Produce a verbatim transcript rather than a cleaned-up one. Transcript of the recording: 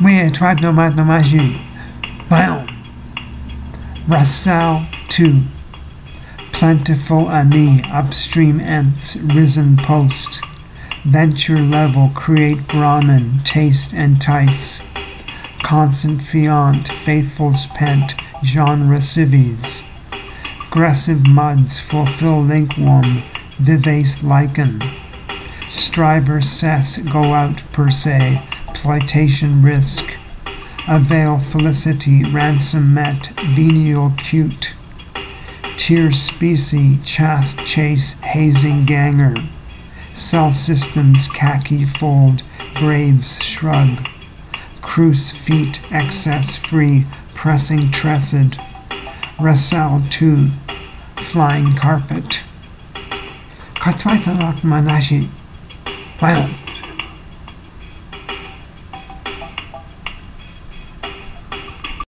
we tried no mat no maji. Wow. Rasal two. Plentiful ami, upstream ents, risen post. Venture level, create Brahman, taste entice. Constant fiant, faithfuls pent, genre cives. Aggressive muds, fulfill linkworm, vivace lichen. Striver cess, go out per se, plitation risk. Avail felicity, ransom met, venial cute. Tier specie, chaste chase, hazing ganger. Cell systems, khaki fold, graves shrug. Cruise feet, excess free, pressing tressed. Rasal two, flying carpet. Katwaita manashi. Wow.